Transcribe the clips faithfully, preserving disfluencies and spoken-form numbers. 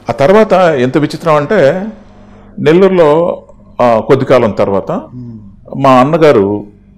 ఆ తర్వాత ఎంత విచిత్రం అంటే నెల్లూరులో కొద్ది కాలం తర్వాత మా అన్నగారు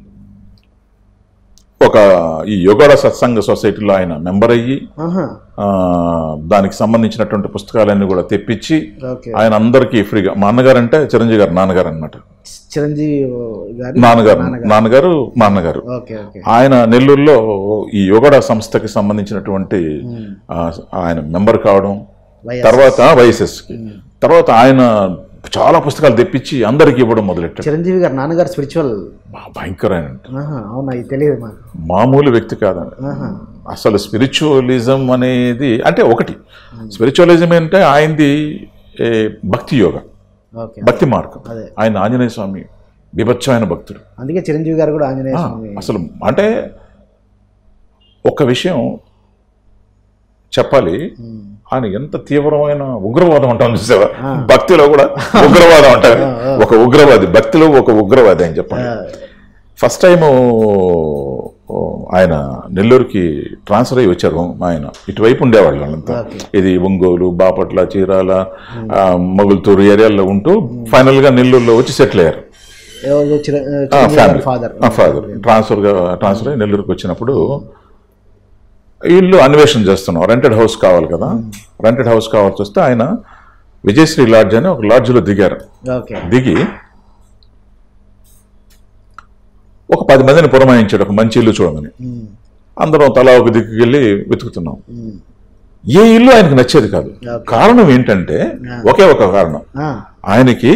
ఒక ఈ యోగాడ సత్సంగ సొసైటీలో ఆయన మెంబర్ అయ్యి దానికి సంబంధించినటువంటి పుస్తకాలన్నీ కూడా తెప్పించి ఆయన అందరికీ ఫ్రీగా, మా అన్నగారు అంటే చిరంజీవి గారు నాన్నగారు అనమాట, చిరంజీవి నాన్నగారు నాన్నగారు మా అన్నగారు. ఆయన నెల్లూరులో ఈ యోగాడ సంస్థకి సంబంధించినటువంటి ఆయన మెంబర్ కావడం, తర్వాత వైఎస్ఎస్కి తర్వాత ఆయన చాలా పుస్తకాలు తెప్పించి అందరికి ఇవ్వడం మొదలెట్టారు. చిరంజీవి గారు నాన్నగారు స్పిరిచువల్ భయంకరమైన, అవునా తెలియదు మాకు, మామూలు వ్యక్తి కాదని. అసలు స్పిరిచువలిజం అనేది అంటే ఒకటి, స్పిరిచువలిజం అంటే ఆయనది భక్తి యోగ, భక్తి మార్గం. ఆయన ఆంజనేయ స్వామి బీభత్సమైన భక్తుడు, అందుకే చిరంజీవి గారు కూడా ఆంజనేయ స్వామి. అసలు అంటే ఒక విషయం చెప్పాలి, ఆయన ఎంత తీవ్రమైన ఉగ్రవాదం అంటాం చూసావా, భక్తిలో కూడా ఉగ్రవాదం అంటారు. ఒక ఉగ్రవాది, భక్తిలో ఒక ఉగ్రవాది అని చెప్పండి. ఫస్ట్ టైము ఆయన నెల్లూరుకి ట్రాన్స్ఫర్ అయ్యి వచ్చారు. ఆయన ఇటువైపు ఉండేవాళ్ళు వాళ్ళంతా, ఇది ఒంగోలు, బాపట్ల, చీరాల, మొగుల్తూరు ఏరియాల్లో ఉంటూ ఫైనల్గా నెల్లూరులో వచ్చి సెటిల్ అయ్యారు. ఫ్యామిలీ ఫాదర్ ట్రాన్స్ఫర్గా ట్రాన్స్ఫర్ అయ్యి నెల్లూరుకి వచ్చినప్పుడు ఇల్లు అన్వేషణ చేస్తున్నాం, రెంటెడ్ హౌస్ కావాలి కదా, రెంటెడ్ హౌస్ కావాల్సి వస్తే ఆయన విజయశ్రీ లాడ్జ్ అని ఒక లాడ్జ్లో దిగారు. దిగి ఒక పది మందిని పురమాయించాడు, ఒక మంచి ఇల్లు చూడమని. అందరం తలా ఒక దిక్కుకి వెళ్ళి వెతుకుతున్నాం. ఏ ఇల్లు ఆయనకు నచ్చేది కాదు. కారణం ఏంటంటే ఒకే ఒక కారణం, ఆయనకి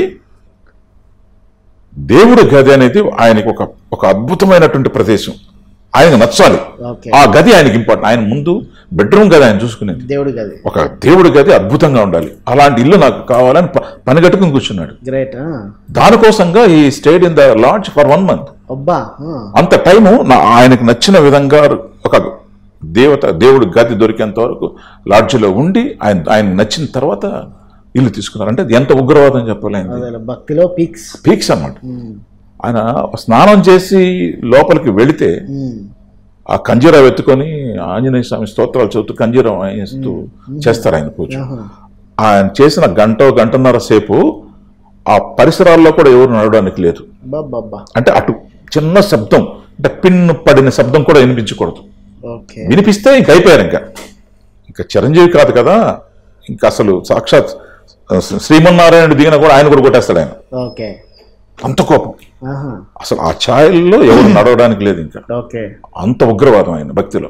దేవుడి గది అనేది ఆయనకి ఒక ఒక అద్భుతమైనటువంటి ప్రదేశం, ఆయనకు నచ్చాలి. ఆ గది ఆయనకి ఇంపార్టెంట్. ఆయన ముందు బెడ్రూమ్ గది ఆయన చూసుకునేది, దేవుడి గది, ఒక దేవుడి గది అద్భుతంగా ఉండాలి, అలాంటి ఇల్లు నాకు కావాలని పని కట్టుకుని కూర్చున్నాడు. దానికోసంగా ఈ stayed in the lodge for one month. అంత టైము ఆయనకు నచ్చిన విధంగా ఒక దేవత దేవుడి గది దొరికేంత వరకు లాడ్జ్లో ఉండి ఆయన ఆయన నచ్చిన తర్వాత ఇల్లు తీసుకున్నారు. అంటే ఎంత ఉగ్రవాదం చెప్పాలి, భక్తిలో పీక్స్ పీక్స్ అన్నమాట. ఆయన స్నానం చేసి లోపలికి వెళితే ఆ కంజీరా ఎత్తుకొని ఆంజనేయ స్వామి స్తోత్రాలు చదువుతూ కంజీరా వేస్తూ చేస్తారు ఆయన పూజ. ఆయన చేసిన గంట గంటన్నర సేపు ఆ పరిసరాల్లో కూడా ఎవరు నడవడానికి లేదు. అంటే అటు చిన్న శబ్దం, అంటే పిన్ పడిన శబ్దం కూడా వినిపించకూడదు. వినిపిస్తే ఇంక అయిపోయారు. ఇంకా ఇంకా చిరంజీవి కాదు కదా, ఇంకా అసలు సాక్షాత్ శ్రీమన్నారాయణుడు దిగిన కూడా ఆయన కూడా కొట్టేస్తాడు ఆయన, అంత కోపం. అసలు ఆ ఛాయల్లో ఎవరు నడవడానికి లేదు, ఇంకా అంత ఉగ్రవాదం ఆయన భక్తిలో.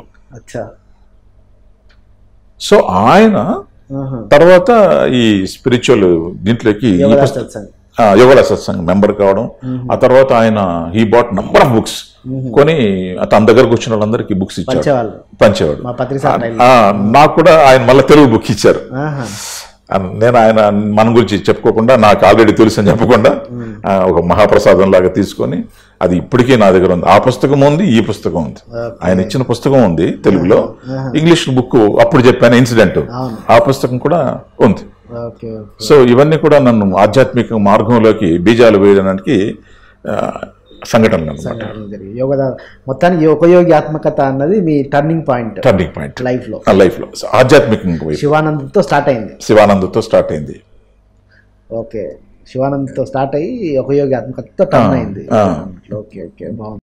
సో ఆయన తర్వాత ఈ స్పిరిచువల్ దీంట్లోకి యోగాల సత్సంగ్ మెంబర్ కావడం, ఆ తర్వాత ఆయన he bought number of books కొని తన దగ్గరకు వచ్చిన వాళ్ళందరికీ బుక్స్ ఇచ్చారు, పంచేవాడు. నాకు కూడా ఆయన మళ్ళీ తెలుగు బుక్ ఇచ్చారు. నేను ఆయన మన గురించి చెప్పుకోకుండా, నాకు ఆల్రెడీ తెలుసు అని చెప్పకుండా ఒక మహాప్రసాదం లాగా తీసుకొని, అది ఇప్పటికీ నా దగ్గర ఉంది. ఆ పుస్తకం ఉంది, ఈ పుస్తకం ఉంది, ఆయన ఇచ్చిన పుస్తకం ఉంది తెలుగులో. ఇంగ్లీష్ బుక్ అప్పుడు చెప్పాను ఇన్సిడెంట్, ఆ పుస్తకం కూడా ఉంది. సో ఇవన్నీ కూడా నన్ను ఆధ్యాత్మిక మార్గంలోకి బీజాలు వేయడానికి సంఘటనలు అన్నమాట. మొత్తానికి యోగయోగి ఆత్మకథ అన్నది మీ turning point, turning point life లో లైఫ్ లో ఆధ్యాత్మికంగా శివానంద్తో స్టార్ట్ అయింది. శివానంద్తో స్టార్ట్ అయింది. ఓకే, శివానంద్తో స్టార్ట్ అయ్యి యోగయోగి ఆత్మకథతో టర్న్ అయింది. ఓకే ఓకే బాగుంది.